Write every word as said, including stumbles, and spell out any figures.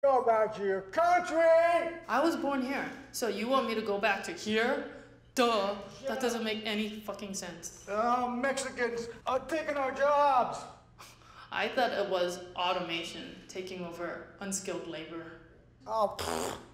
Go back to your country! I was born here, so you want me to go back to here? Duh, that doesn't make any fucking sense. Oh, Mexicans are taking our jobs! I thought it was automation taking over unskilled labor. Oh, pfft.